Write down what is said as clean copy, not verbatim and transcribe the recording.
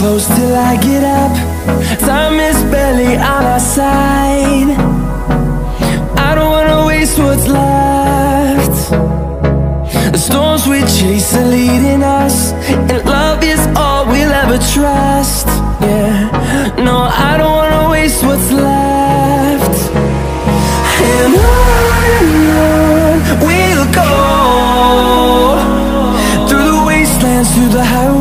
close till I get up. Time is barely on our side. I don't wanna waste what's left. The storms we chase are leading us, and love is all we'll ever trust. Yeah, no, I don't wanna waste what's left. And on we'll go, through the wastelands, through the highways,